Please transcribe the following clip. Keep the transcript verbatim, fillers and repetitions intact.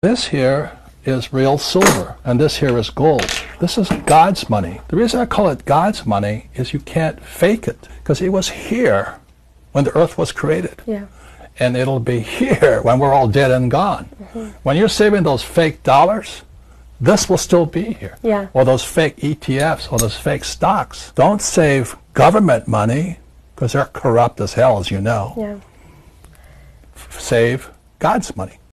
This here is real silver, and this here is gold. This is God's money. The reason I call it God's money is you can't fake it, because it was here when the earth was created. Yeah. And it'll be here when we're all dead and gone. Mm-hmm. When you're saving those fake dollars, this will still be here. Yeah. Or those fake E T Fs, or those fake stocks. Don't save government money, because they're corrupt as hell, as you know. Yeah. Save God's money.